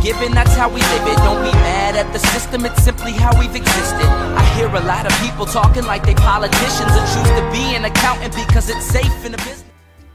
given, that's how we live it. Don't be mad at the system, it's simply how we've existed. I hear a lot of people talking like they politicians and choose to be an accountant because it's safe in the business.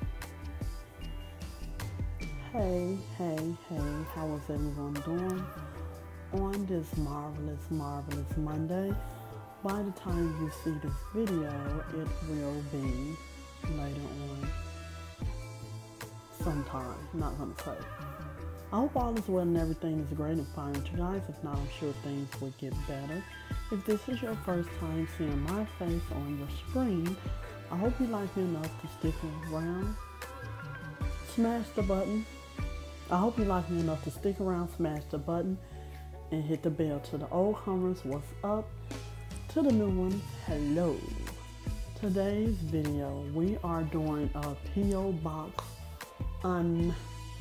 Hey, how is everyone doing on this marvelous Monday? By the time you see this video, it will be later on sometime, not gonna say. I hope all is well and everything is great and fine with you guys. If not, I'm sure things will get better. If this is your first time seeing my face on your screen, I hope you like me enough to stick around, smash the button. I hope you like me enough to stick around, smash the button, and hit the bell. To the old comers, what's up? To the new ones, hello. Today's video, we are doing a P.O. Box unboxing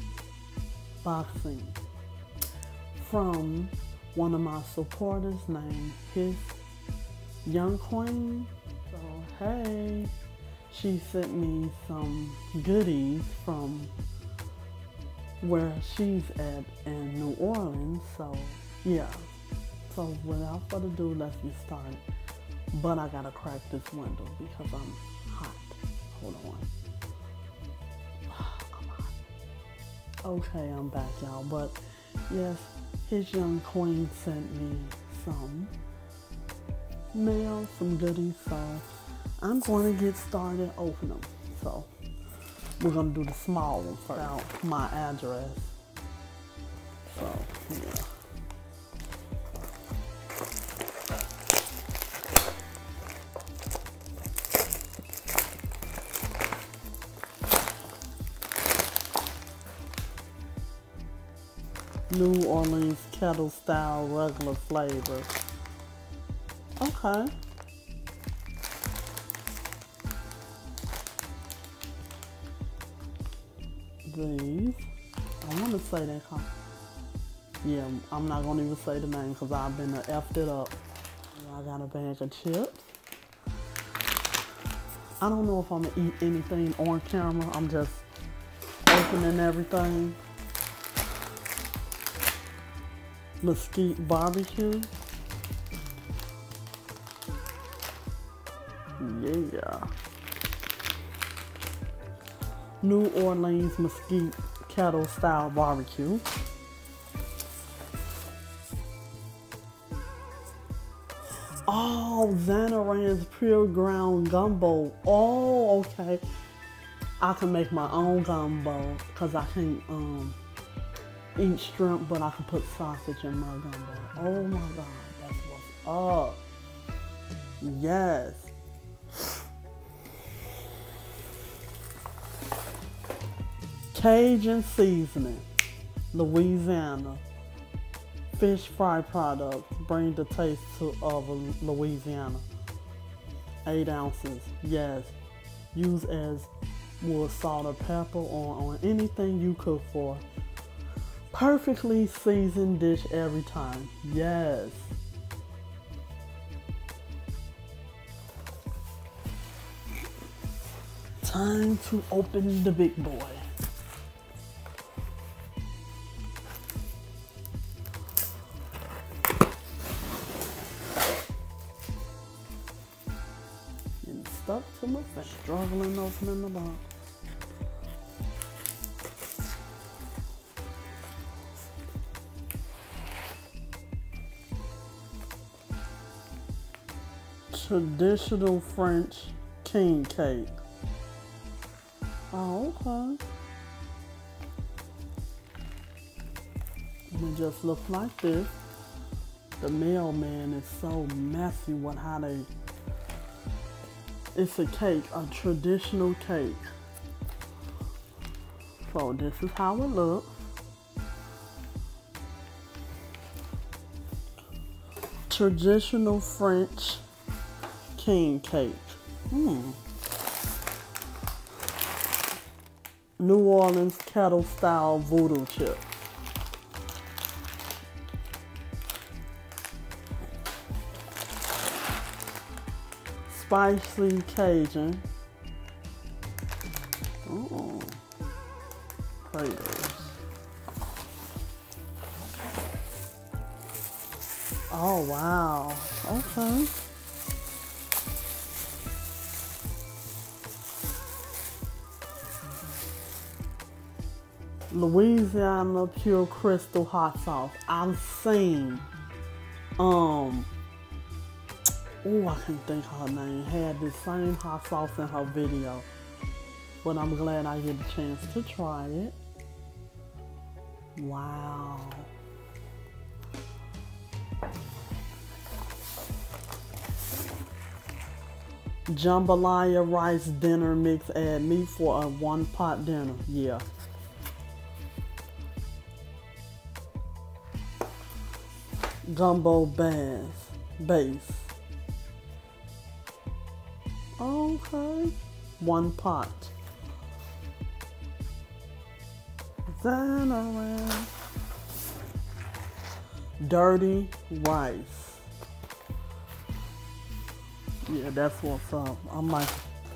from one of my supporters named His Young Queen. So, hey, she sent me some goodies from where she's at in New Orleans, so yeah. So without further ado, let's get started. But I gotta crack this window because I'm hot. Hold on. I'm hot. Okay, I'm back, y'all. But yes, His Young Queen sent me some mail, some goodies, so I'm going to get started opening them. So we're going to do the small one first. Out my address. So, yeah. New Orleans kettle style regular flavor. Okay. These, I want to say they come. Yeah, I'm not gonna even say the name because I've been effed it up. I got a bag of chips. I don't know if I'm gonna eat anything on camera. I'm just opening everything. Mesquite barbecue. Yeah. New Orleans Mesquite kettle style barbecue. Oh, Zanaran's pure ground gumbo. Oh, okay. I can make my own gumbo because I can't eat shrimp, but I can put sausage in my gumbo. Oh my God, that's what's up. Yes. Cajun seasoning, Louisiana. Fish fry products, bring the taste of Louisiana. 8 ounces, yes. Use as wood, salt, or pepper on anything you cook for. Perfectly seasoned dish every time, yes. Time to open the big boy. Stuck to my face. Struggling opening the box. Traditional French king cake. Oh, okay. It just looks like this. The mailman is so messy with how they. It's a cake, a traditional cake. So this is how it looks. Traditional French king cake. New Orleans kettle style voodoo chip. Spicy Cajun. Oh, potatoes. Oh, wow. Okay. Louisiana Pure Crystal Hot Sauce. I've seen, oh, I can't think of her name, had the same hot sauce in her video. But I'm glad I get a chance to try it. Wow. Jambalaya rice dinner mix, add meat for a 1-pot dinner. Yeah. Gumbo base. Okay. 1 pot. Dirty rice. Yeah, that's what's up. I'm like,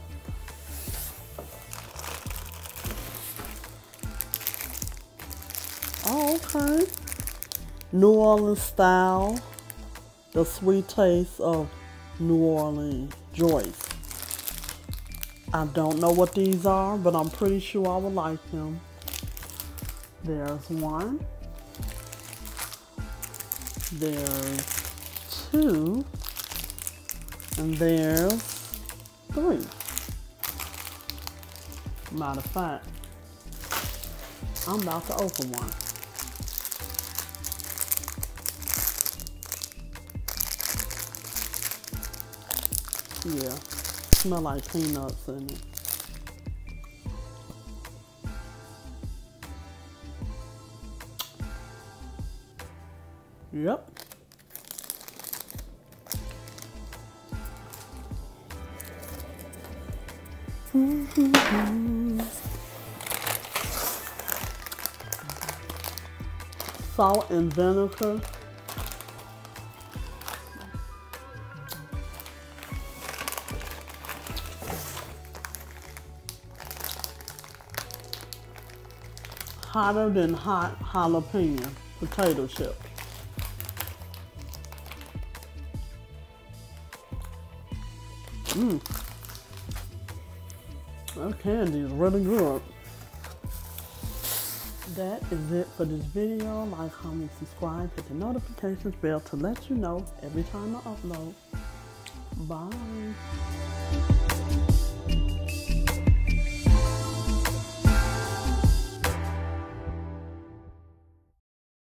oh, okay. New Orleans style. The sweet taste of New Orleans Joyce. I don't know what these are, but I'm pretty sure I would like them. There's 1. There's 2. And there's 3. Matter of fact, I'm about to open one. Yeah, smell like peanuts in it. Yep. Salt and vinegar. Hotter than hot jalapeno potato chip. That candy is really good. That is it for this video. Like, comment, subscribe, hit the notifications bell to let you know every time I upload. Bye.